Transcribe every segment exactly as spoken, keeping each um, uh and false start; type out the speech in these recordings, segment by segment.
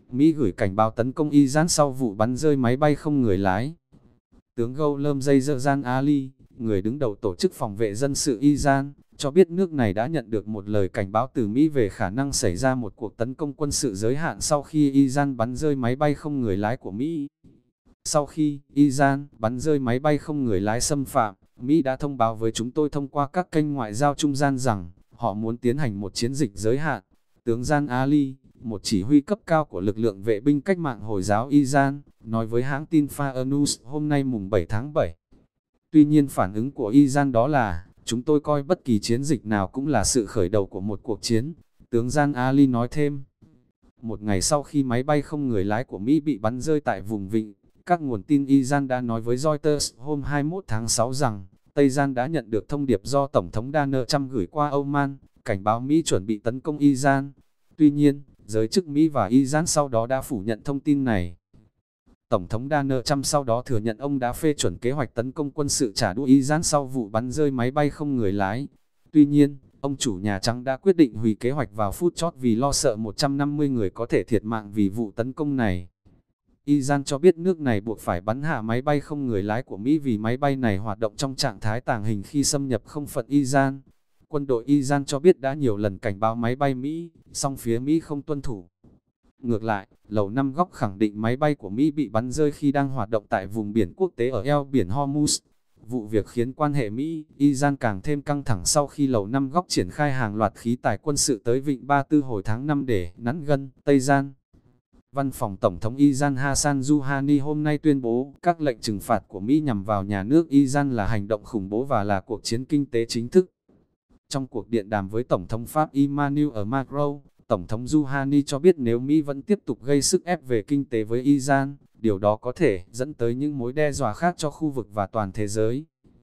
Mỹ gửi cảnh báo tấn công Iran sau vụ bắn rơi máy bay không người lái. Tướng Ghulam Zaydan Ali, người đứng đầu tổ chức phòng vệ dân sự Iran, cho biết nước này đã nhận được một lời cảnh báo từ Mỹ về khả năng xảy ra một cuộc tấn công quân sự giới hạn sau khi Iran bắn rơi máy bay không người lái của Mỹ. Sau khi Iran bắn rơi máy bay không người lái xâm phạm, Mỹ đã thông báo với chúng tôi thông qua các kênh ngoại giao trung gian rằng họ muốn tiến hành một chiến dịch giới hạn. Tướng Jan Ali, một chỉ huy cấp cao của lực lượng vệ binh cách mạng Hồi giáo Iran, nói với hãng tin Far News hôm nay mùng bảy tháng bảy. Tuy nhiên phản ứng của Iran đó là, chúng tôi coi bất kỳ chiến dịch nào cũng là sự khởi đầu của một cuộc chiến. Tướng Jan Ali nói thêm, một ngày sau khi máy bay không người lái của Mỹ bị bắn rơi tại vùng vịnh, các nguồn tin Iran đã nói với Reuters hôm hai mươi mốt tháng sáu rằng, Tây Gian đã nhận được thông điệp do Tổng thống Donald Trump gửi qua Oman, cảnh báo Mỹ chuẩn bị tấn công Iran. Tuy nhiên, giới chức Mỹ và Iran sau đó đã phủ nhận thông tin này. Tổng thống Donald Trump sau đó thừa nhận ông đã phê chuẩn kế hoạch tấn công quân sự trả đũa Iran sau vụ bắn rơi máy bay không người lái. Tuy nhiên, ông chủ Nhà Trắng đã quyết định hủy kế hoạch vào phút chót vì lo sợ một trăm năm mươi người có thể thiệt mạng vì vụ tấn công này. Iran cho biết nước này buộc phải bắn hạ máy bay không người lái của Mỹ vì máy bay này hoạt động trong trạng thái tàng hình khi xâm nhập không phận Iran. Quân đội Iran cho biết đã nhiều lần cảnh báo máy bay Mỹ, song phía Mỹ không tuân thủ. Ngược lại, Lầu Năm Góc khẳng định máy bay của Mỹ bị bắn rơi khi đang hoạt động tại vùng biển quốc tế ở eo biển Hormuz. Vụ việc khiến quan hệ Mỹ-Iran càng thêm căng thẳng sau khi Lầu Năm Góc triển khai hàng loạt khí tài quân sự tới vịnh Ba Tư hồi tháng năm để nắn gân Tây Gian. Văn phòng Tổng thống Iran Hassan Rouhani hôm nay tuyên bố các lệnh trừng phạt của Mỹ nhằm vào nhà nước Iran là hành động khủng bố và là cuộc chiến kinh tế chính thức. Trong cuộc điện đàm với Tổng thống Pháp Emmanuel Macron, Tổng thống Rouhani cho biết nếu Mỹ vẫn tiếp tục gây sức ép về kinh tế với Iran, điều đó có thể dẫn tới những mối đe dọa khác cho khu vực và toàn thế giới.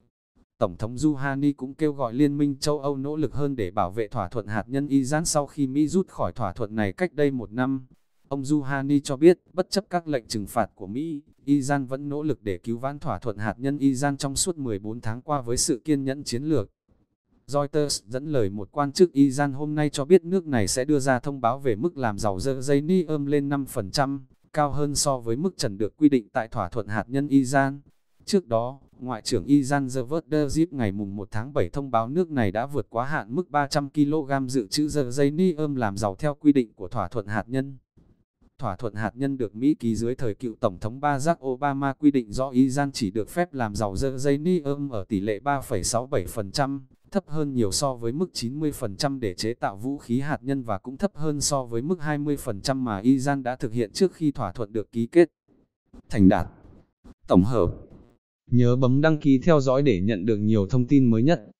Tổng thống Rouhani cũng kêu gọi Liên minh châu Âu nỗ lực hơn để bảo vệ thỏa thuận hạt nhân Iran sau khi Mỹ rút khỏi thỏa thuận này cách đây một năm. Ông Rouhani cho biết, bất chấp các lệnh trừng phạt của Mỹ, Iran vẫn nỗ lực để cứu vãn thỏa thuận hạt nhân Iran trong suốt mười bốn tháng qua với sự kiên nhẫn chiến lược. Reuters dẫn lời một quan chức Iran hôm nay cho biết nước này sẽ đưa ra thông báo về mức làm giàu uranium lên năm phần trăm, cao hơn so với mức trần được quy định tại thỏa thuận hạt nhân Iran. Trước đó, Ngoại trưởng Iran Javad Zarif ngày mùng một tháng bảy thông báo nước này đã vượt quá hạn mức ba trăm ki lô gam dự trữ uranium làm giàu theo quy định của thỏa thuận hạt nhân. Thỏa thuận hạt nhân được Mỹ ký dưới thời cựu Tổng thống Barack Obama quy định rõ Iran chỉ được phép làm giàu uranium ở tỷ lệ ba phẩy sáu bảy phần trăm, thấp hơn nhiều so với mức chín mươi phần trăm để chế tạo vũ khí hạt nhân và cũng thấp hơn so với mức hai mươi phần trăm mà Iran đã thực hiện trước khi thỏa thuận được ký kết. Thành đạt tổng hợp. Nhớ bấm đăng ký theo dõi để nhận được nhiều thông tin mới nhất.